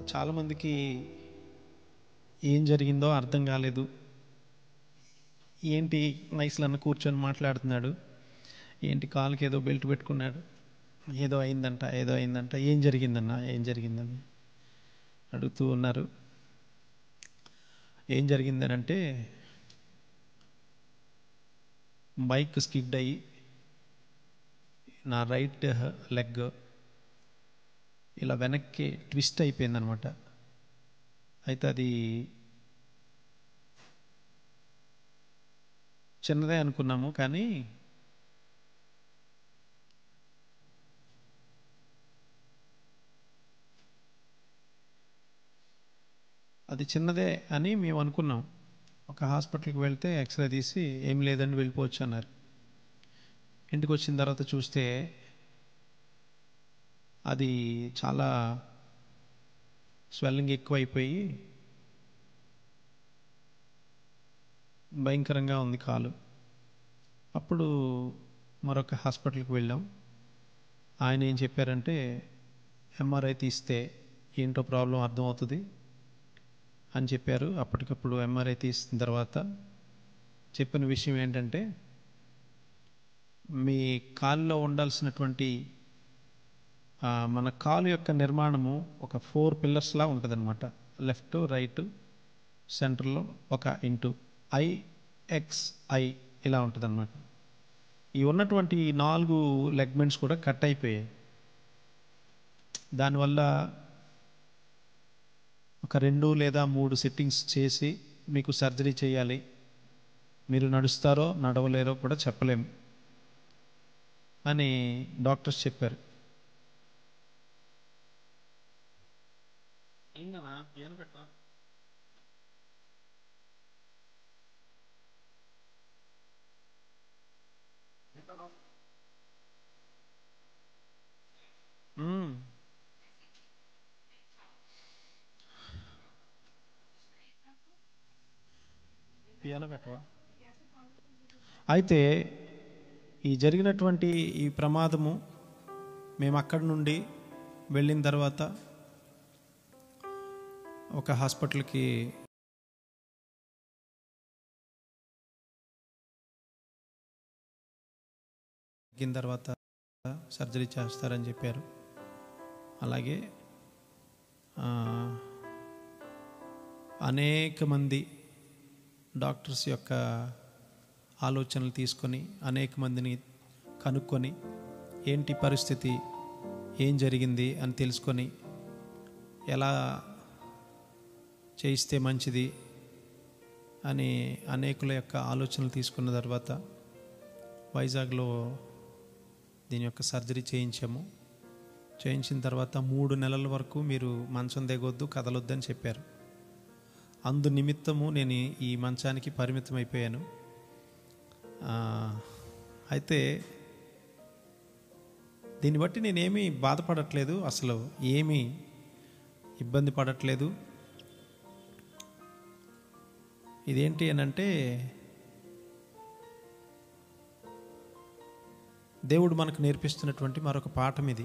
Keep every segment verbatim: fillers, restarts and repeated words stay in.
చాలామందికి ఏం జరిగిందో అర్థం కాలేదు. ఏంటి నైస్లన్న కూర్చొని మాట్లాడుతున్నాడు, ఏంటి కాలుకి ఏదో బెల్ట్ పెట్టుకున్నాడు, ఏదో అయిందంట ఏదో అయిందంట ఏం జరిగిందన్న ఏం జరిగిందని అడుగుతూ ఉన్నారు. ఏం జరిగిందనంటే బైక్ స్కిడ్ అయ్యి నా రైట్ లెగ్ ఇలా వెనక్కి ట్విస్ట్ అయిపోయిందనమాట. అయితే అది చిన్నదే అనుకున్నాము, కానీ అది చిన్నదే అని మేము అనుకున్నాం. ఒక హాస్పిటల్కి వెళ్తే ఎక్స్రే తీసి ఏం లేదని వెళ్ళిపోవచ్చు అన్నారు. ఇంటికి వచ్చిన తర్వాత చూస్తే అది చాలా స్వెల్లింగ్ ఎక్కువైపోయి భయంకరంగా ఉంది కాలు. అప్పుడు మరొక హాస్పిటల్కి వెళ్ళాం. ఆయన ఏం చెప్పారంటే ఎంఆర్ఐ తీస్తే ఏంటో ప్రాబ్లం అర్థమవుతుంది అని చెప్పారు. అప్పటికప్పుడు ఎంఆర్ఐ తీసిన తర్వాత చెప్పిన విషయం ఏంటంటే మీ కాలులో ఉండాల్సినటువంటి మన కాలు యొక్క నిర్మాణము ఒక ఫోర్ పిల్లర్స్లా ఉంటుంది అనమాట. లెఫ్ట్ రైట్ సెంటర్లో ఒక ఇంటూ ఐ ఎక్స్ ఐ ఇలా ఉంటుంది అనమాట. ఈ ఉన్నటువంటి నాలుగు లెగ్మెంట్స్ కూడా కట్ అయిపోయాయి. దానివల్ల ఒక రెండు లేదా మూడు సెట్టింగ్స్ చేసి మీకు సర్జరీ చేయాలి, మీరు నడుస్తారో నడవలేరో కూడా చెప్పలేము అని డాక్టర్స్ చెప్పారు. అయితే ఈ జరిగినటువంటి ఈ ప్రమాదము మేము అక్కడి నుండి వెళ్ళిన తర్వాత ఒక హాస్పిటల్కి తగ్గిన తర్వాత సర్జరీ చేస్తారని చెప్పారు. అలాగే అనేక మంది డాక్టర్స్ యొక్క ఆలోచనలు తీసుకొని అనేక మందిని కనుక్కొని ఏంటి పరిస్థితి, ఏం జరిగింది అని తెలుసుకొని ఎలా చేయిస్తే మంచిది అని అనేకుల యొక్క ఆలోచనలు తీసుకున్న తర్వాత వైజాగ్లో దీని యొక్క సర్జరీ చేయించాము. చేయించిన తర్వాత మూడు నెలల వరకు మీరు మంచం దిగొద్దు, కదలొద్దని చెప్పారు. అందు నిమిత్తము నేను ఈ మంచానికి పరిమితం అయిపోయాను. అయితే దీన్ని బట్టి నేనేమీ బాధపడట్లేదు, అసలు ఏమీ ఇబ్బంది పడట్లేదు. ఇదేంటి అని అంటే దేవుడు మనకు నేర్పిస్తున్నటువంటి మరొక పాఠం ఇది.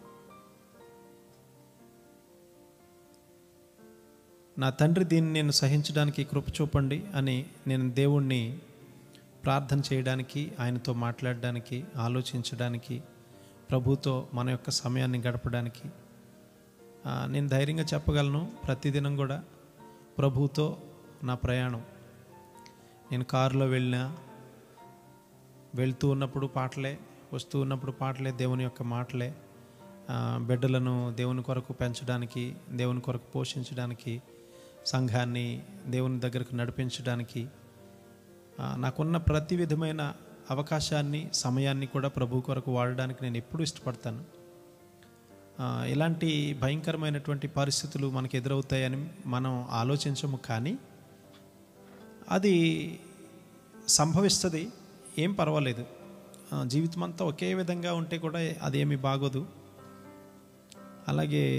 నా తండ్రి దీన్ని నేను సహించడానికి కృప చూపండి అని నేను దేవుణ్ణి ప్రార్థన చేయడానికి, ఆయనతో మాట్లాడడానికి, ఆలోచించడానికి, ప్రభుతో మన యొక్క సమయాన్ని గడపడానికి నేను ధైర్యంగా చెప్పగలను. ప్రతిదినం కూడా ప్రభుతో నా ప్రయాణం. నేను కారులో వెళ్ళినా, వెళ్తూ ఉన్నప్పుడు పాటలే, వస్తూ ఉన్నప్పుడు పాటలే, దేవుని యొక్క మాటలే. బిడ్డలను దేవుని కొరకు పెంచడానికి, దేవుని కొరకు పోషించడానికి, సంఘాన్ని దేవుని దగ్గరకు నడిపించడానికి నాకున్న ప్రతి విధమైన అవకాశాన్ని, సమయాన్ని కూడా ప్రభు కొరకు వాడడానికి నేను ఎప్పుడూ ఇష్టపడతాను. ఇలాంటి భయంకరమైనటువంటి పరిస్థితులు మనకు ఎదురవుతాయని మనం ఆలోచించము, కానీ అది సంభవిస్తుంది. ఏం పర్వాలేదు. జీవితం అంతా ఒకే విధంగా ఉంటే కూడా అదేమీ బాగోదు. అలాగే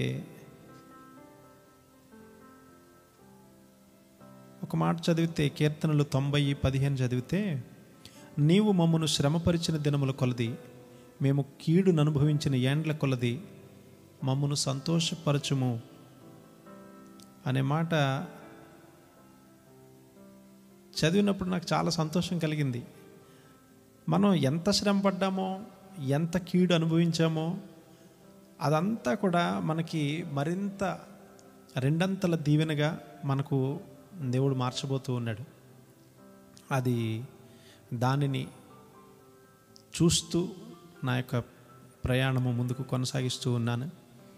ఒక మాట చదివితే, కీర్తనలు తొంభై పదిహేను చదివితే, నీవు మమ్మను శ్రమపరిచిన దినముల కొలది, మేము కీడును అనుభవించిన ఏండ్ల కొలది మమ్మను సంతోషపరచుము అనే మాట చదివినప్పుడు నాకు చాలా సంతోషం కలిగింది. మనం ఎంత శ్రమ పడ్డామో, ఎంత కీడు అనుభవించామో అదంతా కూడా మనకి మరింత రెండంతల దీవెనగా మనకు దేవుడు మార్చబోతూ ఉన్నాడు. అది దానిని చూస్తూ నా యొక్క ప్రయాణము ముందుకు కొనసాగిస్తూ ఉన్నాను.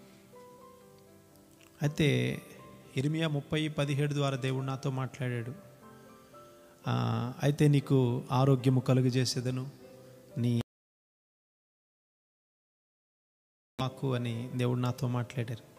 అయితే ఇర్మియా ముప్పై పదిహేడు ద్వారా దేవుడు నాతో మాట్లాడాడు. అయితే నీకు ఆరోగ్యము కలుగజేసేదను, నీ మాకు అని దేవుడు నాతో మాట్లాడారు.